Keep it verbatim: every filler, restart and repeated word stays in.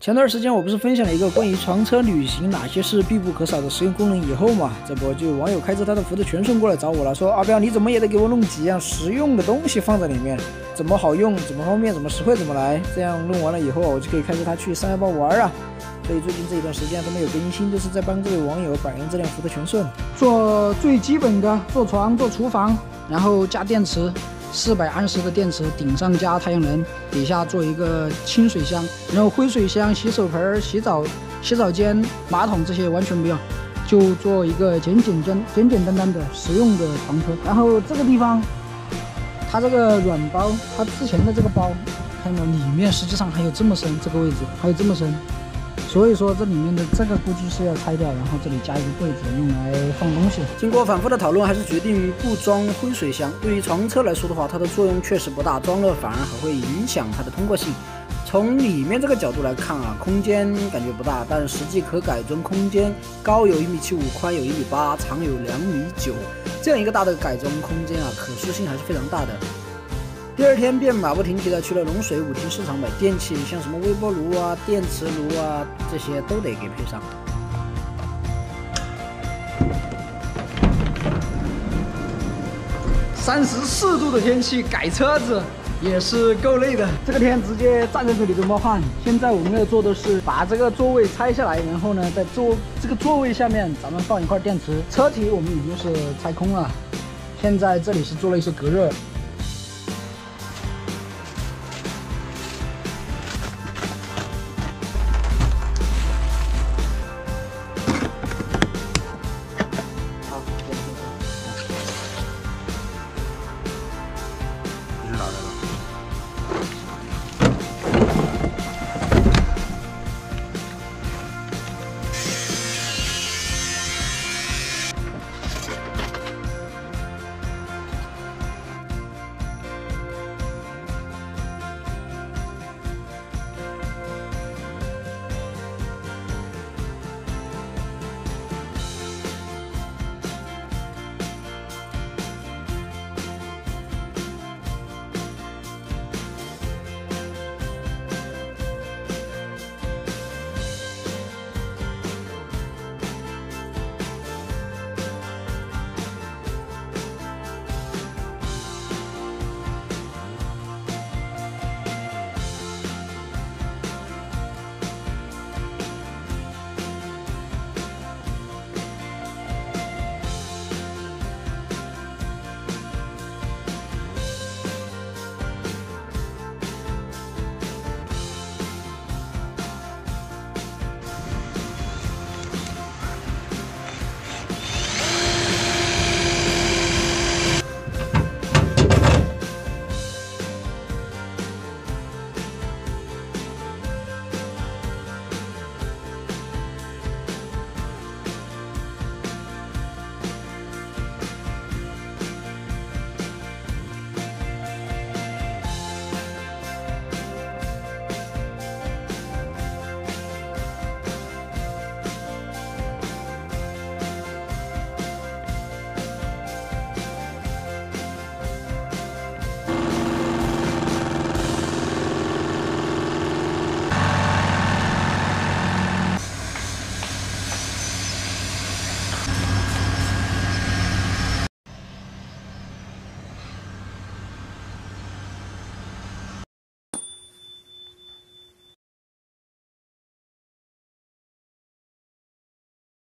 前段时间我不是分享了一个关于床车旅行哪些是必不可少的实用功能以后嘛，这不就有网友开着他的福特全顺过来找我了，说阿彪你怎么也得给我弄几样实用的东西放在里面，怎么好用，怎么方便，怎么实惠，怎么来，这样弄完了以后我就可以开着它去三幺八玩啊。所以最近这一段时间都没有更新，都是在帮这位网友摆弄这辆福特全顺，做最基本的做床、做厨房，然后加电池。四百安时的电池，顶上加太阳能，底下做一个清水箱，然后灰水箱、洗手盆、洗澡、洗澡间、马桶这些完全不要，就做一个简简单简简单单的实用的床车。然后这个地方，它这个软包，它之前的这个包，看到里面实际上还有这么深，这个位置还有这么深。所以说这里面的这个估计是要拆掉，然后这里加一个柜子用来放东西。经过反复的讨论，还是决定不装灰水箱。对于床车来说的话，它的作用确实不大，装了反而还会影响它的通过性。从里面这个角度来看啊，空间感觉不大，但实际可改装空间高有一米七五，宽有一米八，长有两米九，这样一个大的改装空间啊，可塑性还是非常大的。第二天便马不停蹄的去了龙水舞厅市场买电器，像什么微波炉啊、电磁炉啊，这些都得给配上。三十四度的天气改车子也是够累的，这个天直接站在这里都冒汗。现在我们要做的是把这个座位拆下来，然后呢，在座这个座位下面咱们放一块电池。车体我们已经是拆空了，现在这里是做了一些隔热。